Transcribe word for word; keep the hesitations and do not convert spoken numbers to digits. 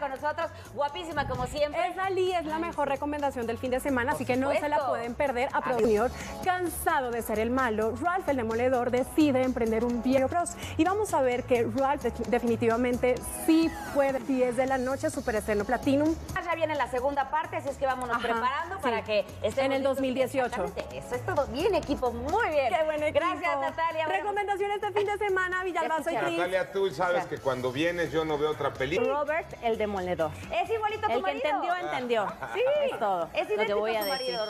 con nosotros, guapísima como siempre. Esa Lee es la mejor recomendación del fin de semana, así que no se la pueden perder. A Junior, cansado de ser el malo, Ralph el Demoledor decide emprender un viaje cross. Y vamos a ver que Ralph definitivamente sí puede. diez de la noche, super estreno Platinum. Ya viene la segunda parte, así es que vámonos Ajá, preparando sí. para que estemos en el dos mil dieciocho. Eso es todo. Bien, equipo, muy bien. Qué buen equipo. Gracias, Natalia. Recomendaciones este fin de semana, Villalbazo y Cris. Natalia, tú sabes que cuando vienes yo no veo otra película. Robert el Demoledor. Es igualito a tu El que marido. entendió, entendió. Sí, es todo. Es lo que voy a tu decir. marido.